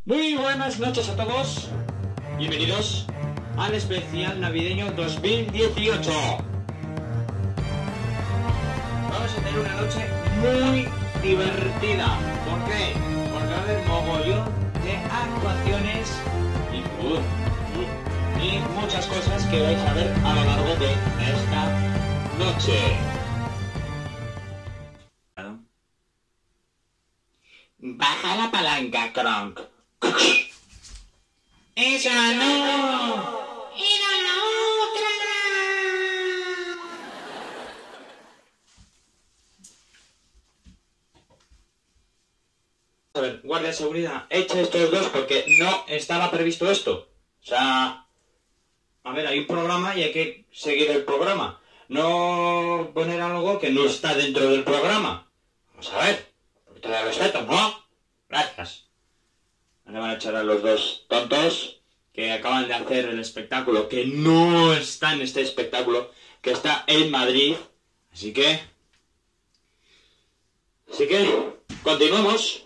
Muy buenas noches a todos. Bienvenidos al especial navideño 2018. Vamos a tener una noche muy divertida. ¿Por qué? Porque va a haber mogollón de actuaciones y muchas cosas que vais a ver a lo largo de esta noche. Baja la palanca, Kronk. ¡Esa no! ¡Era la otra! A ver, guardia de seguridad, echa estos dos porque no estaba previsto esto. O sea, a ver, hay un programa y hay que seguir el programa. No poner algo que no está dentro del programa. Vamos a ver, porque te da respeto, ¿no? Gracias. Ahora van a echar a los dos tontos que acaban de hacer el espectáculo, que no está en este espectáculo, que está en Madrid. Así que continuamos.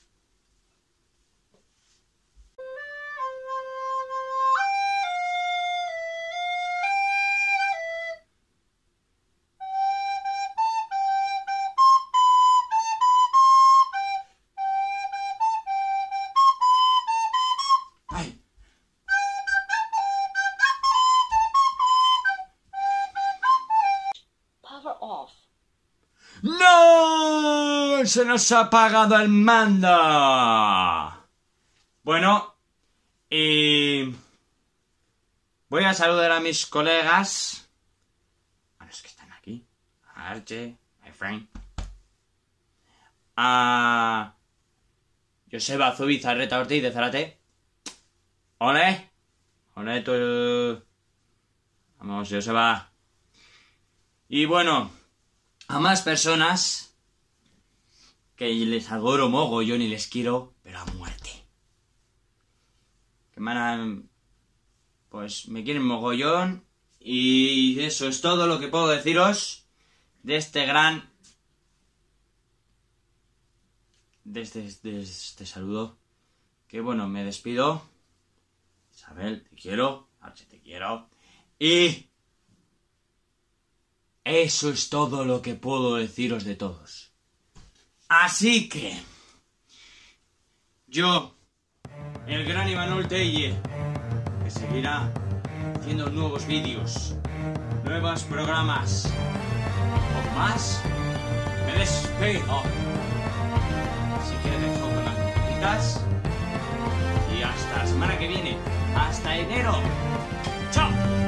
¡No! ¡Se nos ha apagado el mando! Bueno, y voy a saludar a mis colegas, a los que están aquí, a Arche, a Efraín, a Joseba Zubizarreta Ortiz de Zárate. ¡Ole! ¡Ole tú! Vamos, Joseba. Y bueno, a más personas que les adoro mogollón y les quiero, pero a muerte. Que pues me quieren mogollón. Y eso es todo lo que puedo deciros de este gran... de este saludo. Que bueno, me despido. Isabel, te quiero. Arche, te quiero. Y... eso es todo lo que puedo deciros de todos. Así que... yo, el gran Imanol Telle, que seguirá haciendo nuevos vídeos, nuevos programas, o más, me despido. Así que dejo con las cositas y hasta la semana que viene. ¡Hasta enero! ¡Chao!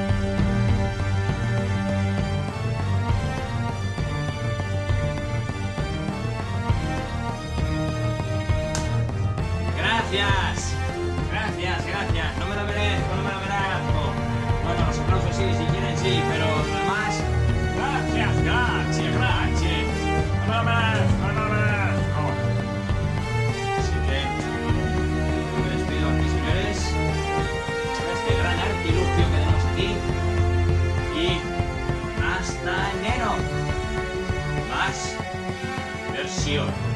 Gracias, gracias. No me lo merezco, Bueno, los aplausos sí, si quieren sí, pero lo demás... Gracias. No me lo merezco. Así que me despido aquí, señores. Este gran artilugio que tenemos aquí. Y hasta enero. Más versión.